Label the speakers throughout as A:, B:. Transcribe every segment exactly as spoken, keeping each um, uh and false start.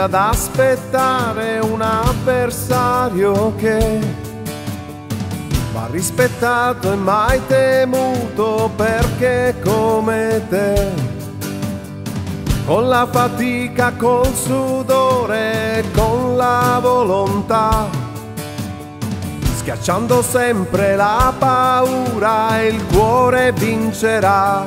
A: ad aspettare un avversario che va rispettato e mai temuto, perché come te, con la fatica, col sudore, con la volontà, schiacciando sempre la paura, il cuore vincerà.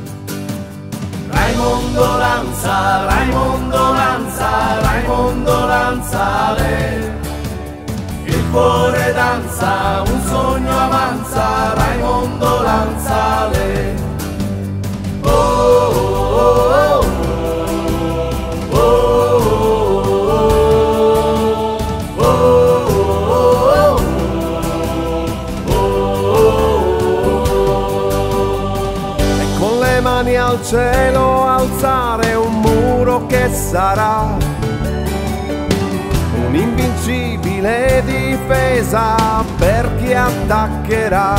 B: Raimondo Lanza, Raimondo Lanza, Raimondo Lanzale. Il cuore danza, un sogno avanza, Raimondo Lanzale. Oh, oh, oh, oh, oh, oh, oh.
A: E con le mani al cielo alzare un muro che sarà un'invincibile difesa per chi attaccherà.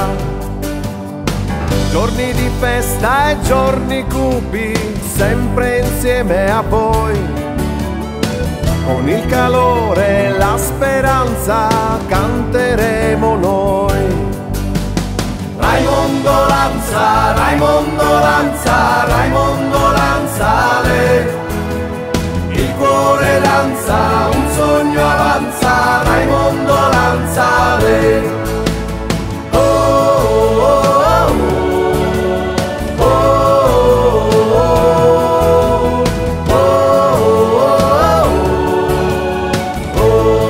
A: Giorni di festa e giorni cupi, sempre insieme a voi, con il calore e la speranza canteremo noi.
B: Raimondo Lanza, Raimondo Lanza, Raimondo Lanzale. Il cuore danza, un sogno avanza, Raimondo Lanzale. Oh, oh, oh, oh, oh, oh,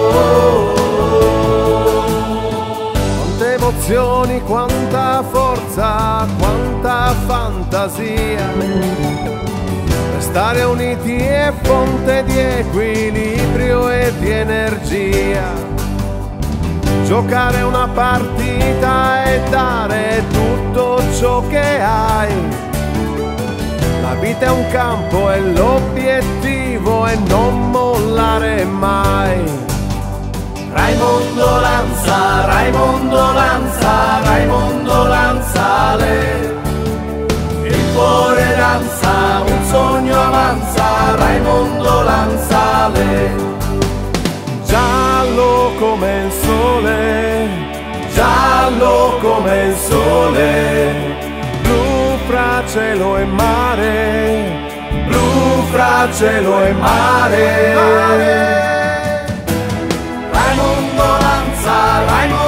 B: oh.
A: Quante emozioni, quanta forza, quanta fantasia. Stare uniti è fonte di equilibrio e di energia. Giocare una partita e dare tutto ciò che hai. La vita è un campo e l'obiettivo è non mollare mai.
B: Raimondo Lanza, Raimondo Lanza, Raimondo Lanzale. Il cuore danza, un sogno avanza, Raimondo Lanzale.
A: Giallo come il sole,
B: Giallo come il sole,
A: blu fra cielo e mare,
B: blu fra cielo e mare. Raimondo Lanza, Raimondo